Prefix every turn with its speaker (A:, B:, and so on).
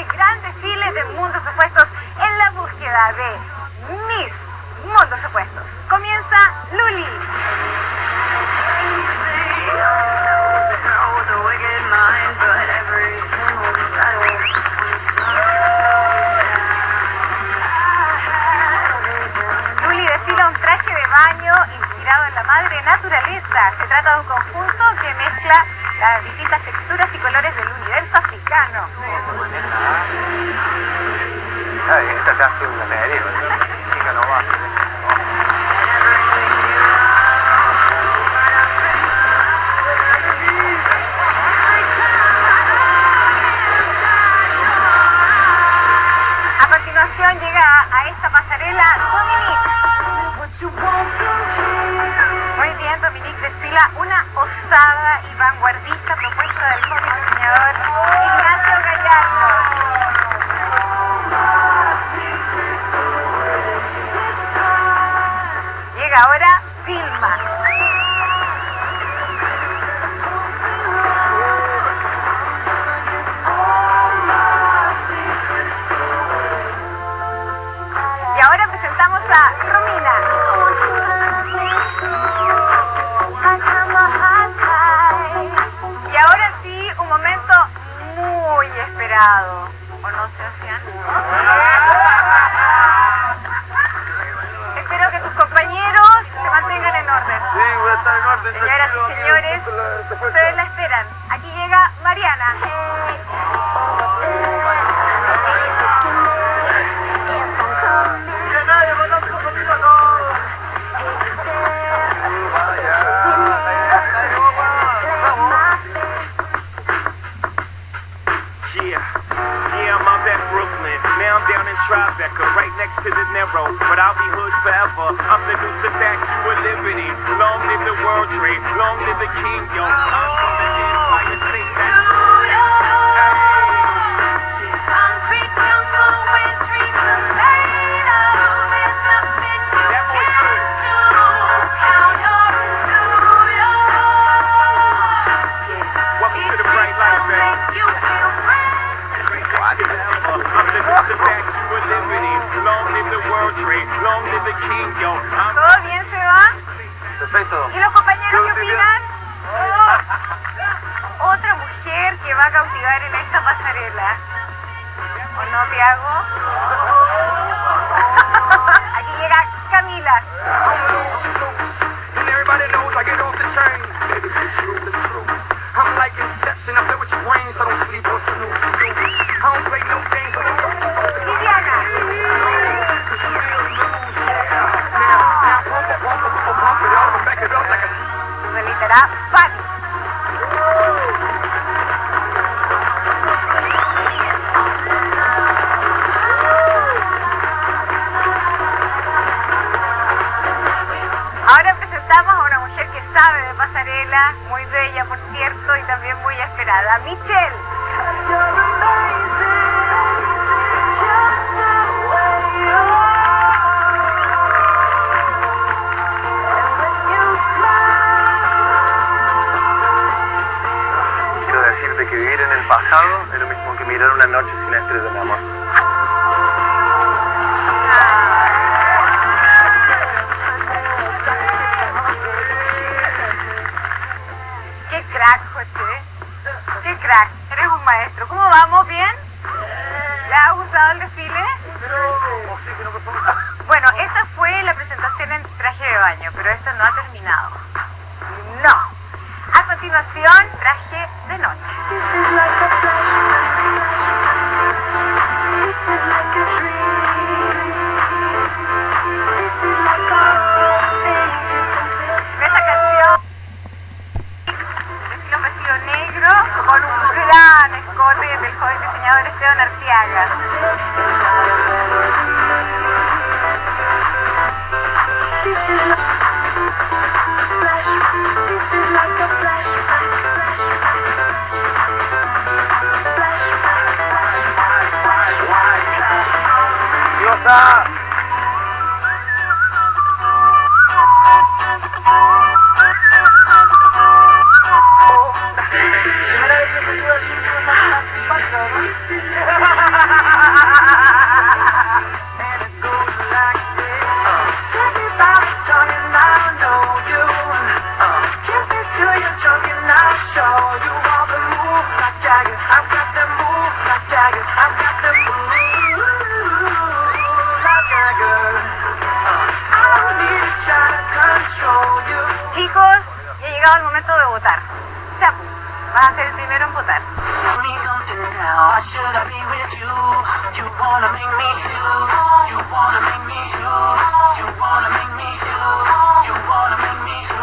A: gran desfile de mundos opuestos en la búsqueda de Miss Mundos Opuestos. Comienza Luli. Luli desfila un traje de baño inspirado en la madre naturaleza. Se trata de un conjunto que mezcla las distintas texturas y colores del universo africano.
B: Esta te hace una serie, chica, no va.
A: A continuación llega a esta pasarela Dominique. Muy bien, Dominique desfila una osada y vanguardista propuesta del joven diseñador Ignacio Gallardo. Llega ahora Vilma. Y ahora presentamos a Romina. Y ahora sí, un momento muy esperado. ¿O no, Sebastián? Espero que tus compañeros se mantengan en orden.
B: Sí, voy a estar en orden.
A: Señoras y señores, ustedes la esperan. Aquí llega Mariana.
C: Tribeca, right next to the Narrow, but I'll be hood forever. I'm the new Statue of Liberty. Long live the World Trade, long live the King, yo. I'm from the Empire State. That's concrete jungle where dreams are made of. There's nothing you can't do. Count on New York. Welcome to the bright light, man. You feel brand. I'm the new Statue. Long live the World Trade, long live the King, yo.
A: ¿Todo bien, Seba?
B: Perfecto.
A: ¿Y los compañeros qué opinan? Otra mujer que va a cautivar en esta pasarela. ¿O no, Tiago? Aquí llega Camila.
C: I'm like Inception, I play with your brains, I don't sleep or snooze. I don't play no games, I don't
A: Liliana. Se literal Fanny. Ahora presentamos a una mujer que sabe de pasarela, muy bella por cierto y también muy esperada, Michelle.
B: Quiero decirte que vivir en el pasado es lo mismo que mirar una noche sin estrellas de amor.
A: ¡Qué crack, José! ¡Qué crack! Eres un maestro. ¿Cómo vamos? ¿Bien? ¿Les ha gustado el desfile? Bueno, esa fue la presentación en traje de baño, pero esto no ha terminado. ¡No! A continuación, traje de noche. En esta canción, desfila un vestido negro con un gran escote del joven diseñador Esteban Arteaga.
B: ¡Diosa!
A: llegado el momento de votar. Chapu, vas a ser el primero en votar.
D: You wanna make me